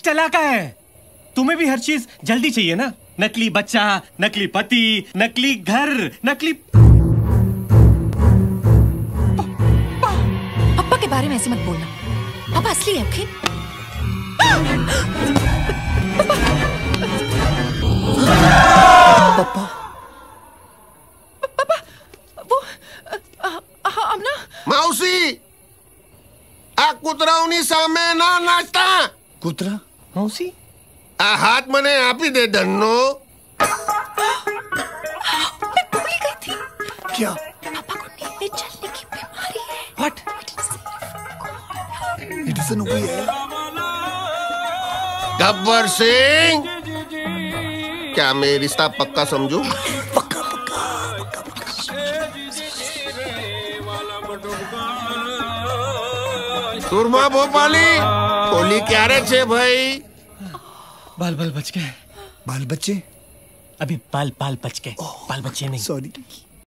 चलाका है। तुम्हें भी हर चीज जल्दी चाहिए ना, नकली बच्चा, नकली पति, नकली घर, नकली। पापा के बारे में ऐसे मत बोलना, पापा असली है। ओके पापा पापा वो अमना मौसी आ કૂતરાઓની સામે ના નાચતા। કૂતરા मौसी આ હાથ મને આપી દે ધનનો। मैं भूल ही गई थी। क्या? पापा को नींद में चलने की बीमारी है। What? It is an Gabbar Singh, क्या मैं रिश्ता पक्का समझू? सुरमा भोपाली होली क्यारे छे भाई? बाल बाल बच गए। बाल बच्चे? अभी बाल बाल बच गए, बाल बच्चे नहीं। सॉरी।